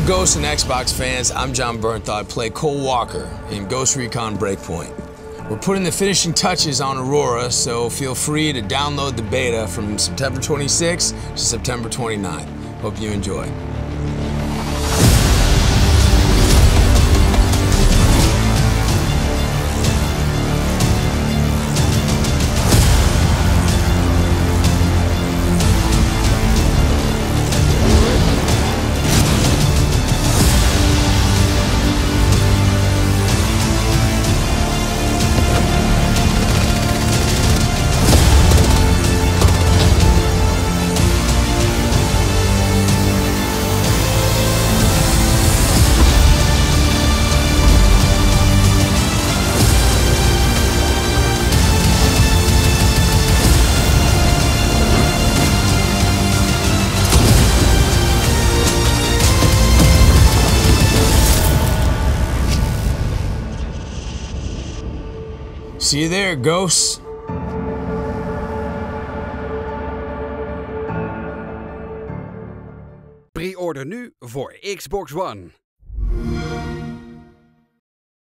up, Ghost and Xbox fans? I'm John Bernthal. I play Cole Walker in Ghost Recon Breakpoint. We're putting the finishing touches on Auroa, so feel free to download the beta from September 26th to September 29th. Hope you enjoy. See you there, Ghosts. Pre-order nu voor Xbox One.